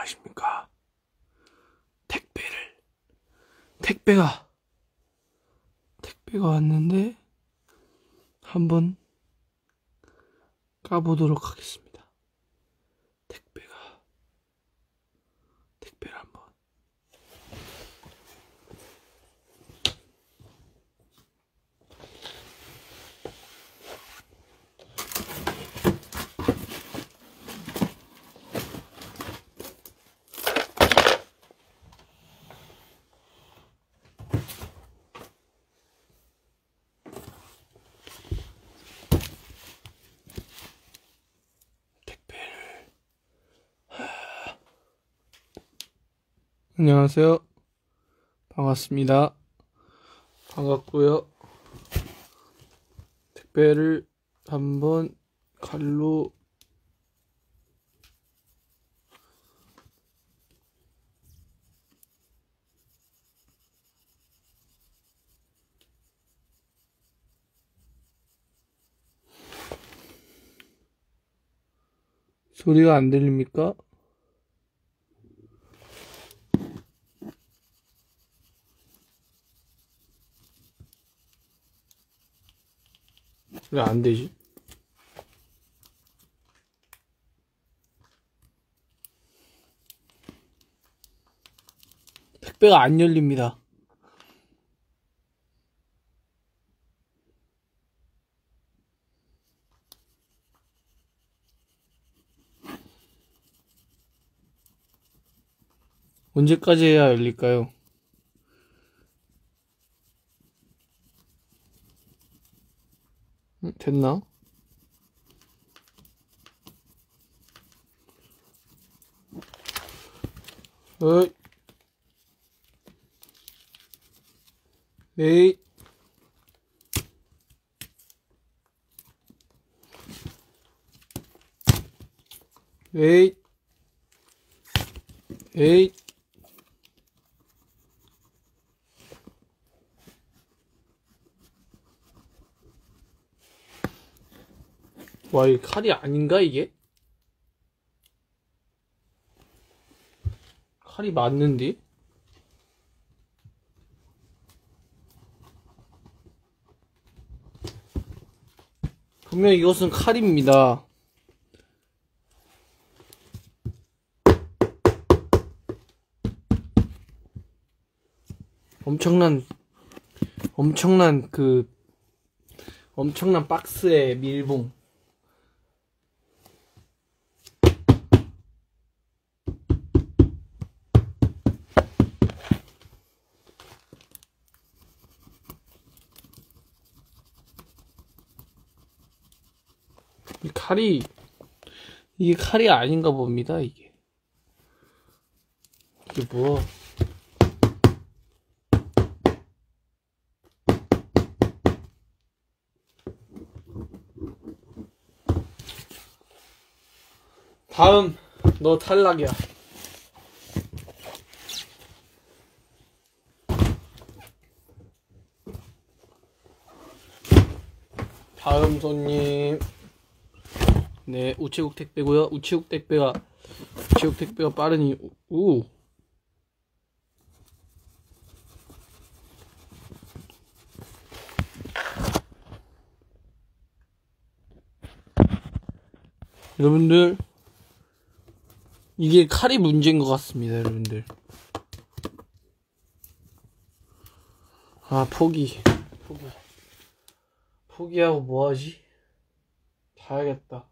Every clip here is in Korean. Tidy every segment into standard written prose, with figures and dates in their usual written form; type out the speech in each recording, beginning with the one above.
안녕하십니까. 택배가 왔는데 한번 까보도록 하겠습니다. 택배를 한번. 안녕하세요. 반갑습니다. 반갑고요. 택배를 한번 칼로 소리가 안 들립니까? 왜 안 되지? 택배가 안 열립니다. 언제까지 해야 열릴까요? 됐나? 어이. 에이. 에이. 에이. 와, 이 칼이 아닌가, 이게? 칼이 맞는데? 분명 이것은 칼입니다. 엄청난 박스의 밀봉. 이게 칼이 아닌가 봅니다, 이게 뭐. 다음, 너 탈락이야. 다음 손님. 네, 우체국 택배고요. 우체국 택배가 빠르니. 우. 여러분들, 이게 칼이 문제인 것 같습니다, 여러분들. 아, 포기하고 뭐하지? 자야겠다.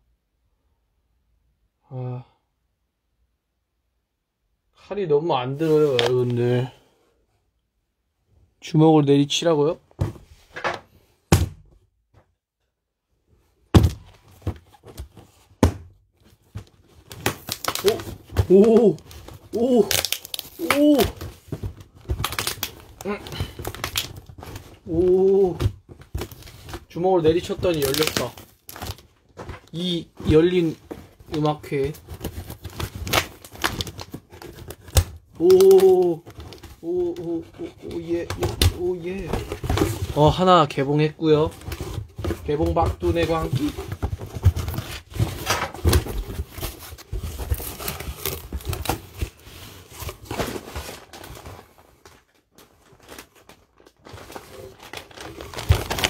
아, 칼이 너무 안 들어요, 여러분들. 주먹을 내리치라고요? 오! 주먹을 내리쳤더니 열렸다. 이 열린 음악회. 예. 하나 개봉했고요. 개봉 박두네 광기.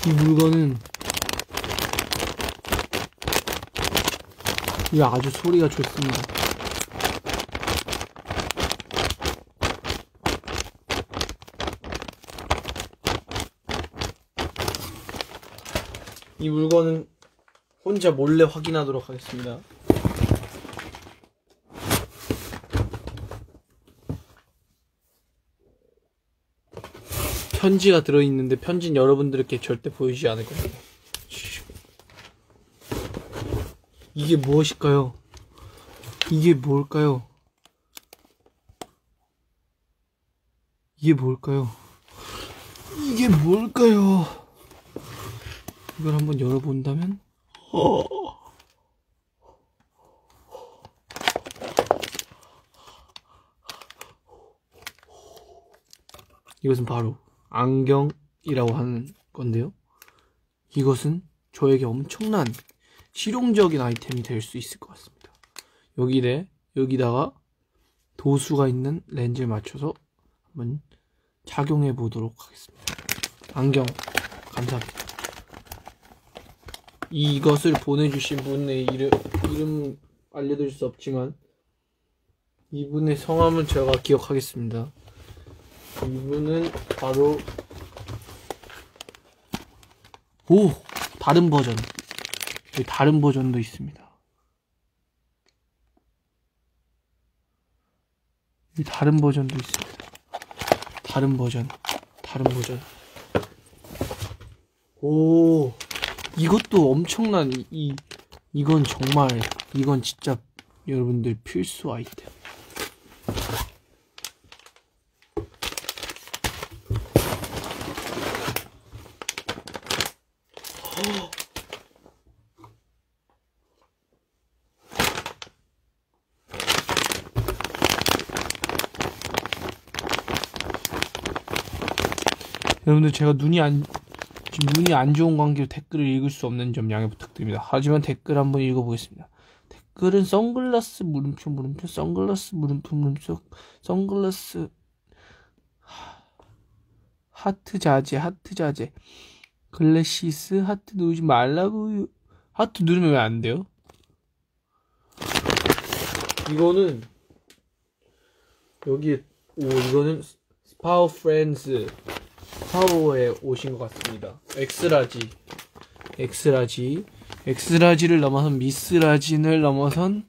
이 물건은 이 아주 소리가 좋습니다. 이 물건은 혼자 몰래 확인하도록 하겠습니다. 편지가 들어있는데 편지는 여러분들께 절대 보이지 않을 겁니다. 이게 무엇일까요? 이게 뭘까요? 이게 뭘까요? 이게 뭘까요? 이걸 한번 열어본다면? 이것은 바로 안경이라고 하는 건데요. 이것은 저에게 엄청난 실용적인 아이템이 될 수 있을 것 같습니다. 여기다가 도수가 있는 렌즈를 맞춰서 한번 착용해 보도록 하겠습니다. 안경 감사합니다. 이것을 보내주신 분의 이름 알려드릴 수 없지만 이분의 성함은 제가 기억하겠습니다. 이분은 바로 다른 버전. 여기 다른 버전도 있습니다. 여기 다른 버전도 있습니다. 다른 버전. 이것도 엄청난 이건 진짜 여러분들 필수 아이템. 여러분들 제가 지금 눈이 안 좋은 관계로 댓글을 읽을 수 없는 점 양해 부탁드립니다. 하지만 댓글 한번 읽어보겠습니다. 댓글은 선글라스 물음표 선글라스 선글라스 하트 자제 글래시스 하트 누르지 말라고요. 하트 누르면 왜 안 돼요? 이거는 이거는 스파워 프렌즈 스파워에 오신 것 같습니다. 엑스라지를 넘어선 미스라진을 넘어선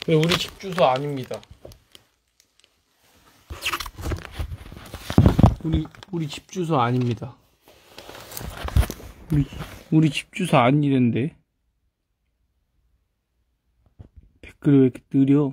우리 집 주소 아닙니다. 우리 집 주소 아닙니다. 우리 집 주소 아니던데. 댓글이 왜 이렇게 느려?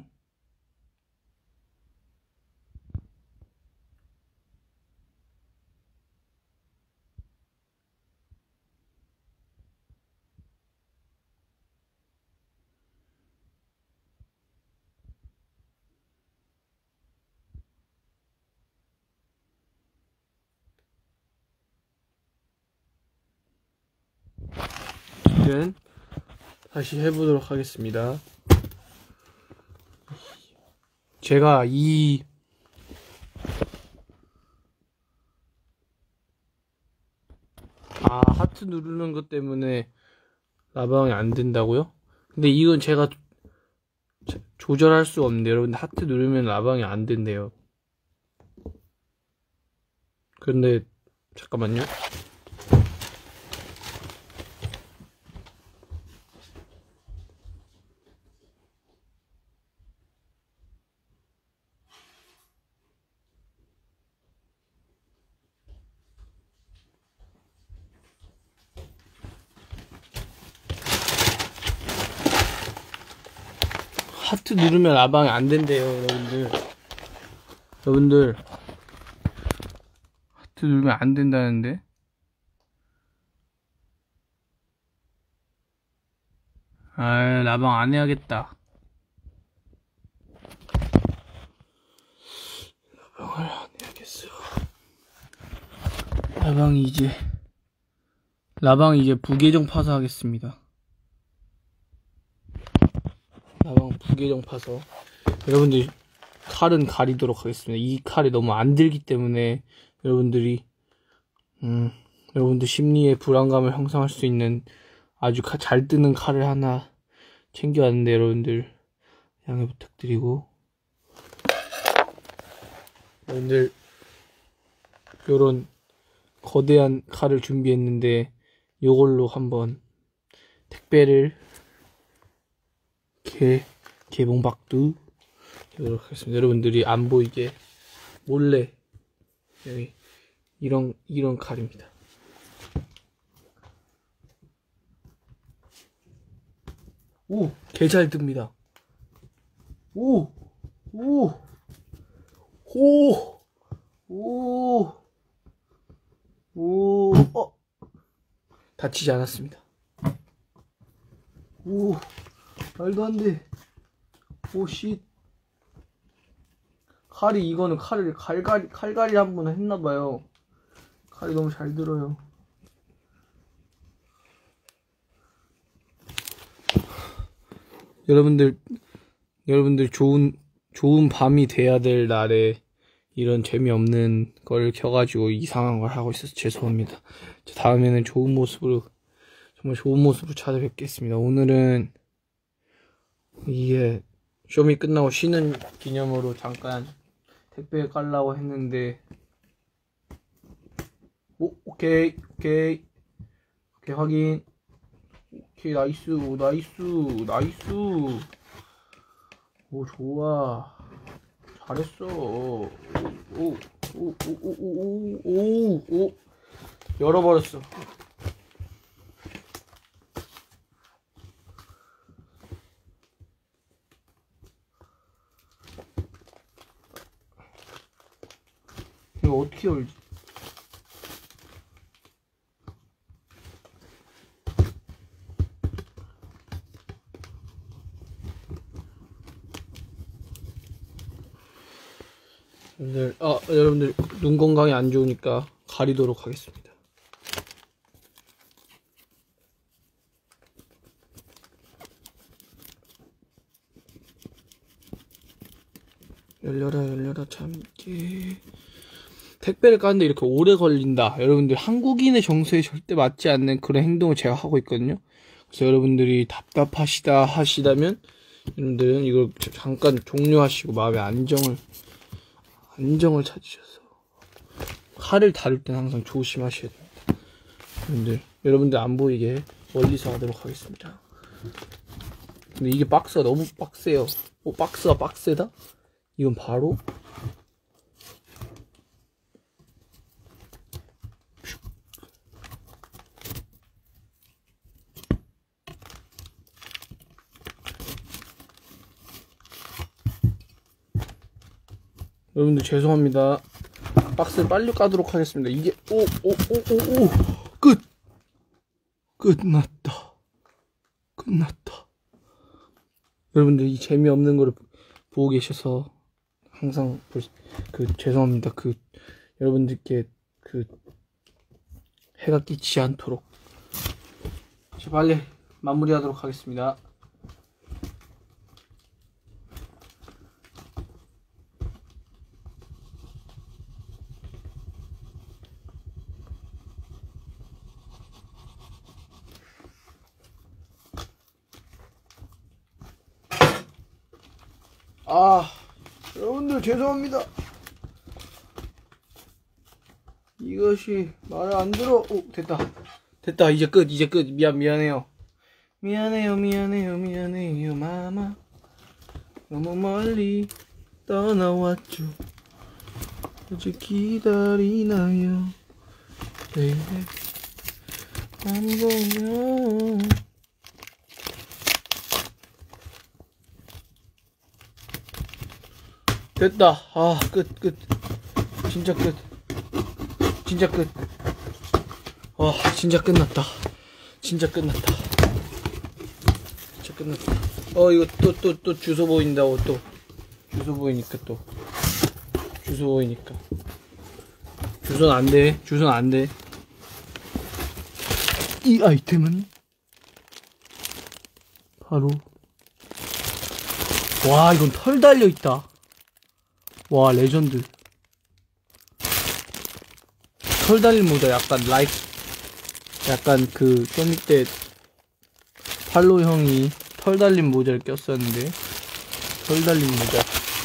어쨌든 다시 해보도록 하겠습니다. 제가 하트 누르는 것 때문에 라방이 안 된다고요? 근데 이건 제가 조절할 수 없는데, 여러분들 하트 누르면 라방이 안 된대요. 근데 잠깐만요. 하트 누르면 라방이 안 된대요, 여러분들. 하트 누르면 안 된다는데? 라방 안 해야겠다. 라방을 안 해야겠어. 라방 이제 부계정 파서하겠습니다. 라방 부계정 파서. 여러분들 칼은 가리도록 하겠습니다. 이 칼이 너무 안 들기 때문에 여러분들 심리에 불안감을 형성할 수 있는 아주 잘 뜨는 칼을 하나 챙겨왔는데, 여러분들 양해 부탁드리고, 여러분들 요런 거대한 칼을 준비했는데 요걸로 한번 택배를 개봉박두 해보도록 하겠습니다. 여러분들이 안 보이게 몰래 여기 이런 칼입니다. 오, 개 잘 듭니다. 오, 다치지 않았습니다. 오, 말도 안 돼. 오, 씨. 이거는 칼갈이 한 번 했나봐요. 칼이 너무 잘 들어요. 여러분들 좋은 밤이 돼야 될 날에 이런 재미없는 걸 켜가지고 이상한 걸 하고 있어서 죄송합니다. 다음에는 정말 좋은 모습으로 찾아뵙겠습니다. 오늘은 이게 쇼미 끝나고 쉬는 기념으로 잠깐 택배 깔라고 했는데, 오케이 확인. 오케이, 나이스. 오, 좋아. 잘했어. 오. 열어버렸어. 이거 어떻게 열지? 여러분들 눈 건강이 안 좋으니까 가리도록 하겠습니다. 열려라 참깨. 택배를 까는데 이렇게 오래 걸린다. 여러분들 한국인의 정서에 절대 맞지 않는 그런 행동을 제가 하고 있거든요. 그래서 여러분들이 답답하시다 하시다면 여러분들은 이걸 잠깐 종료하시고 마음의 안정을 찾으셔서 칼을 다룰 땐 항상 조심하셔야 됩니다. 여러분들 안 보이게 멀리서 하도록 하겠습니다. 근데 이게 박스가 너무 빡세요. 박스가 빡세다? 이건 바로 여러분들 죄송합니다. 박스를 빨리 까도록 하겠습니다. 이게 끝났다. 여러분들 이 재미없는 거를 보고 계셔서 항상 죄송합니다. 여러분들께 해가 끼치지 않도록 빨리 마무리하도록 하겠습니다. 여러분들 죄송합니다. 이것이 말을 안 들어. 됐다. 이제 끝. 미안해요 마마. 너무 멀리 떠나왔죠. 이제 기다리나요 baby. 안 보면 됐다. 끝. 진짜 끝. 진짜 끝났다. 이거 또 주소 보인다고 주소 보이니까 주소는 안 돼. 이 아이템은 바로 이건 털 달려있다. 레전드. 털 달린 모자 약간 좀 이때 팔로 형이 털 달린 모자를 꼈었는데 털 달린 모자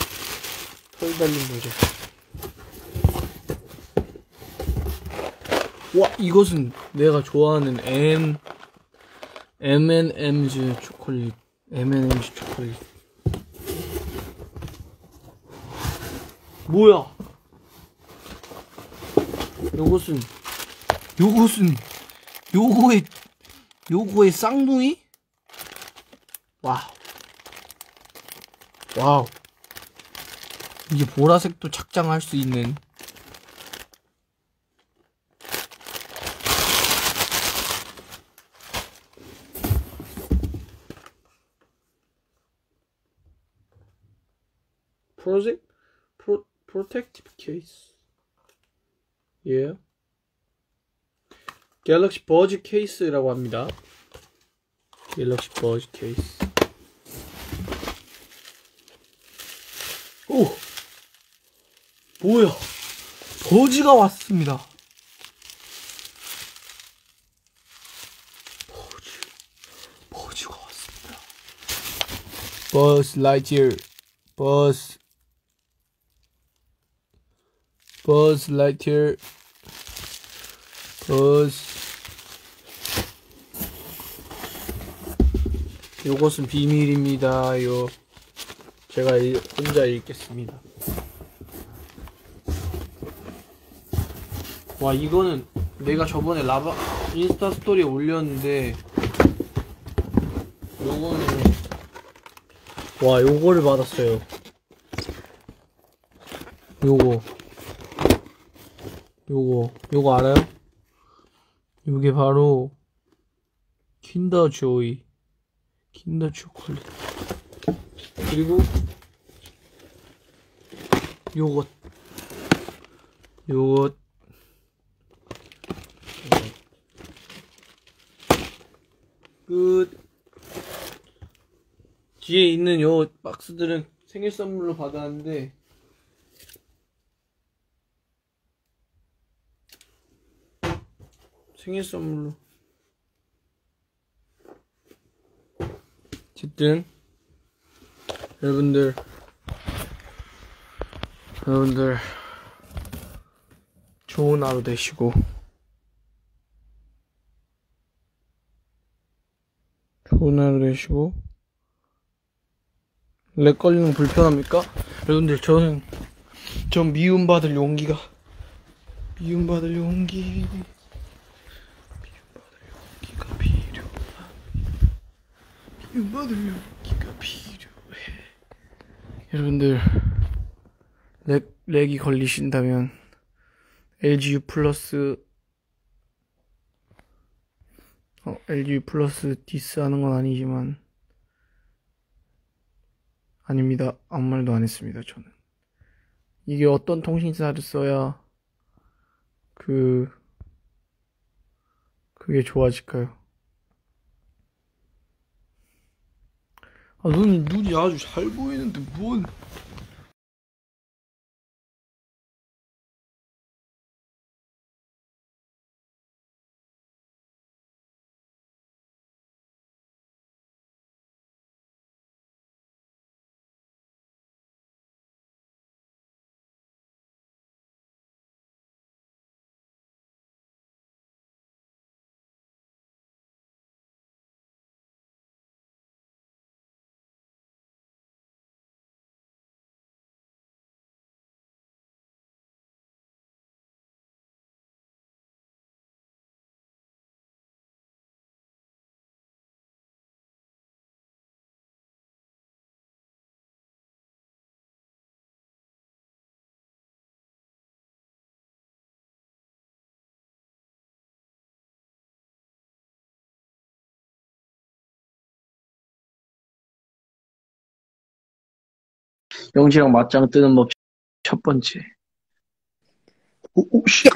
이것은 내가 좋아하는 M&M's 초콜릿. 뭐야? 요거의 쌍둥이? 와우. 이게 보라색도 착장할 수 있는. Protective case. Yeah. 갤럭시 버즈 케이스라고 합니다. 갤럭시 버즈 케이스. 뭐야? 버즈가 왔습니다. 버즈가 왔습니다. 버즈 라이트이어. 버즈 라이트이어. 요것은 비밀입니다요. 제가 혼자 읽겠습니다. 이거는 내가 저번에 인스타 스토리에 올렸는데 요거를 받았어요. 요거 알아요? 이게 바로 킨더 초콜릿. 그리고 요것 뒤에 있는 요 박스들은 생일 선물로 받았는데 어쨌든 여러분들 좋은 하루 되시고 렉 걸리는 거 불편합니까? 여러분들, 전 미움받을 용기가 필요해. 여러분들, 렉이 걸리신다면, LGU 플러스 디스하는 건 아니지만, 아닙니다. 아무 말도 안 했습니다, 저는. 이게 어떤 통신사를 써야, 그게 좋아질까요? 눈이 아주 잘 보이는데, 뭔. 영지랑 맞짱 뜨는 법 첫 번째. 씨.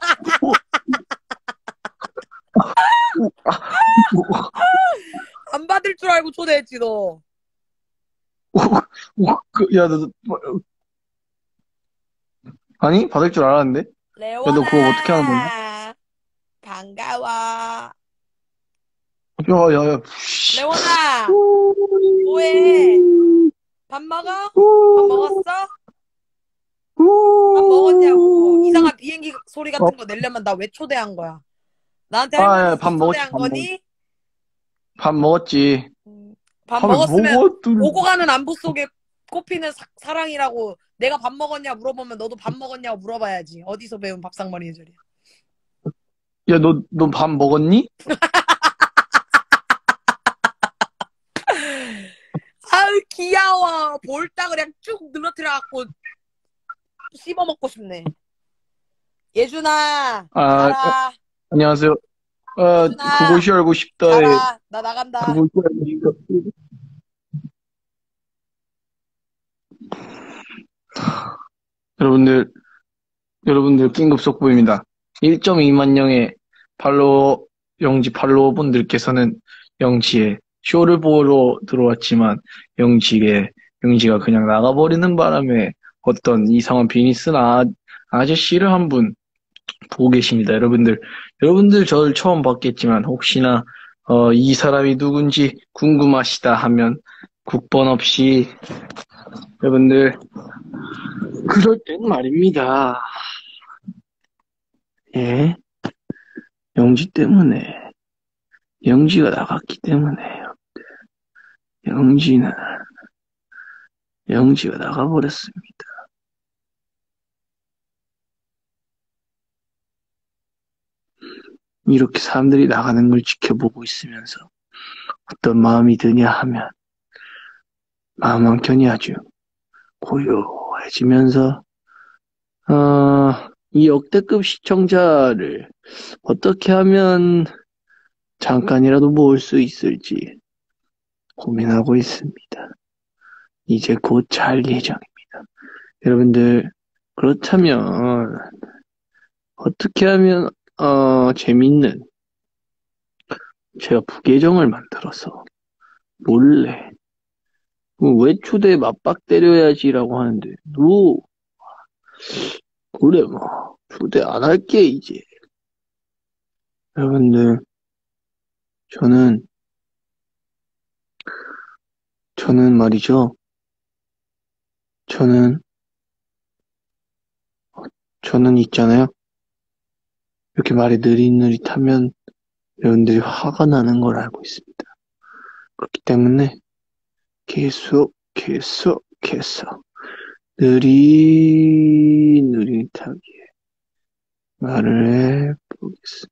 안 받을 줄 알고 초대했지, 너. 야, 아니, 받을 줄 알았는데? 야, 레오나. 너 그거 어떻게 하는 거냐? 반가워. 야. 레오나, 뭐해? 밥 먹어? 밥 먹었어? 밥 먹었냐고. 이상한 비행기 소리 같은 거 내려면 나 왜 초대한 거야? 나한테 할 말 있어 밥 초대한 먹었지, 거니? 밥 먹었지. 밥 먹었으면 오고 가는 안부 속에 꼽히는 사랑이라고. 내가 밥 먹었냐 물어보면 너도 밥 먹었냐고 물어봐야지. 어디서 배운 밥상머리 예절이야. 야, 너 밥 먹었니? 아유 귀여워. 볼딱 그냥 쭉 늘어뜨려갖고 씹어 먹고 싶네. 예준아, 가라. 안녕하세요. 예준아, 그곳이 알고 싶다. 가라. 나 나간다. 그곳이 알고 싶다. 여러분들 긴급 속보입니다. 1.2만 명의 영지 팔로워분들께서는 영지의 쇼를 보러 들어왔지만 영지가 그냥 나가버리는 바람에 어떤 이상한 비니슨 아저씨를 한 분 보고 계십니다. 여러분들 저를 처음 봤겠지만 혹시나 이 사람이 누군지 궁금하시다 하면 국번 없이 여러분들 그럴 땐 말입니다. 예? 영지 때문에 영지가 나갔기 때문에요. 영지가 나가버렸습니다. 이렇게 사람들이 나가는 걸 지켜보고 있으면서 어떤 마음이 드냐 하면 마음 한켠이 아주 고요해지면서 이 역대급 시청자를 어떻게 하면 잠깐이라도 모을 수 있을지 고민하고 있습니다. 이제 곧 잘 예정입니다. 여러분들 그렇다면 어떻게 하면 재밌는 제가 부계정을 만들어서 몰래 왜 초대 맞박 때려야지라고 하는데 너 그래 뭐 초대 안 할게 이제. 여러분들 저는 말이죠. 저는 있잖아요. 이렇게 말이 느릿느릿하면 여러분들이 화가 나는 걸 알고 있습니다. 그렇기 때문에 계속 계속해서 느릿느릿하게 말을 해보겠습니다.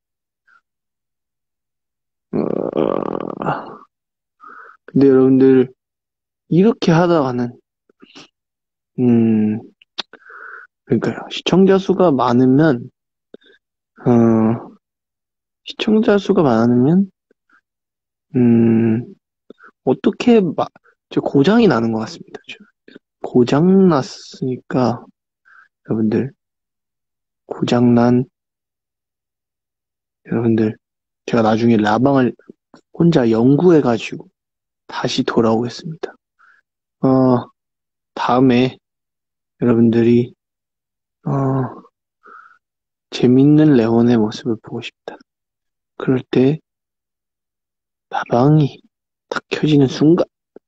근데 여러분들, 이렇게 하다가는, 그러니까요. 어, 시청자 수가 많으면, 음, 어떻게, 저 고장이 나는 것 같습니다. 고장 났으니까, 여러분들, 고장난, 여러분들, 제가 나중에 라방을 혼자 연구해가지고 다시 돌아오겠습니다. 다음에 여러분들이, 어, 재밌는 레온의 모습을 보고 싶다. 그럴 때, 라방이 탁 켜지는 순간,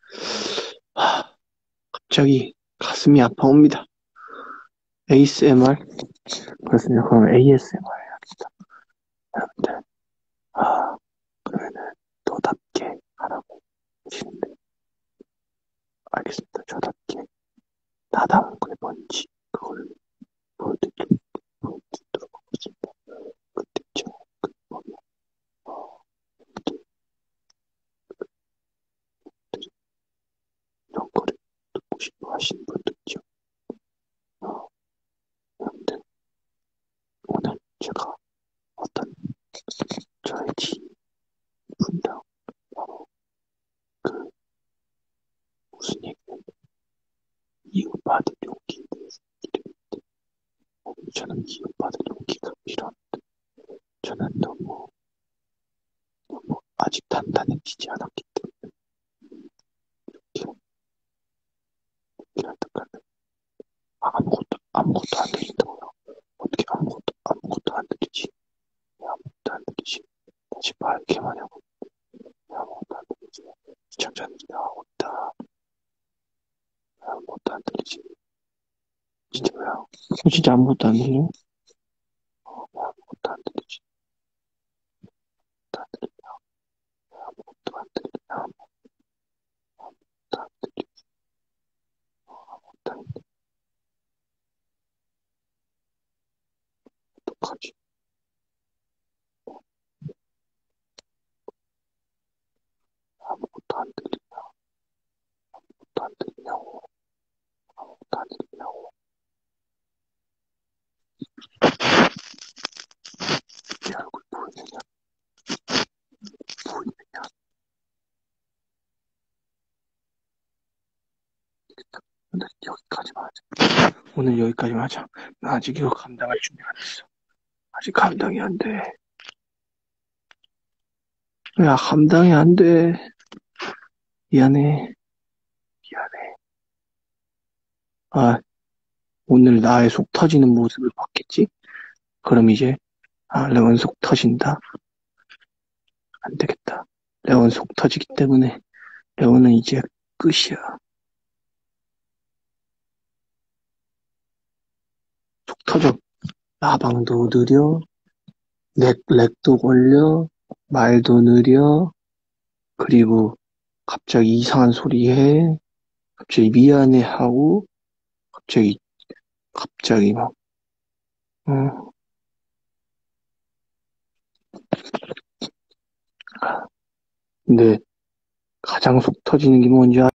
갑자기 가슴이 아파옵니다. ASMR? 그렇습니다. 그럼 ASMR 해야겠다. 여러분들, 그러면은, 너답게 하라고 하시는데, 알겠습니다. 저답게. 나다운 게 뭔지, 그걸 보여드리도록 하겠습니다. 그때 보면, 이런 거를 듣고 싶어 하시는 분도 있죠. 여러분들, 오늘 제가 어떤 저의 지인분이랑 바로 그 무슨 얘기를 이웃받을 용기에 대해서 얘기했는데 저는 이웃받을 용기가 필요한데 저는 너무 아직 단단해지지 않았기 때문에 이렇게 하다가는 아무것도 안 들린다고요. 어떻게 아무것도 안 들리지? 왜 아무것도 안 들리지? 다시 말게만 하고 왜 아무것도 안 들리지? 시청자들이 나오고 있다. 왜 아무것도 안 들리지? 진짜 왜요? 진짜 아무것도 안 들려? 왜 아무것도 안 들리지? 안 들려? 왜 아무것도 안 들리냐? 아무것도 안 들리지? 아무것도 안 들려? 어떡하지? 아무것도 안 들리냐? 아무것도 안 들리냐고? 아무것도 안 들리냐고? 내 얼굴 보이느냐? 보이느냐? 오늘 여기까지만 하자. 나 아직 이거 감당할 준비 안 했어. 아직 감당이 안 돼. 야, 감당이 안 돼. 미안해. 미안해. 아, 오늘 나의 속 터지는 모습을 봤겠지? 그럼 이제, 레온 속 터진다. 안 되겠다. 레온 속 터지기 때문에, 레온은 이제 끝이야. 속 터져. 라방도 느려, 렉도 걸려, 말도 느려, 그리고 갑자기 이상한 소리 해, 갑자기 미안해 하고, 갑자기 막, 어, 근데 가장 속 터지는 게 뭔지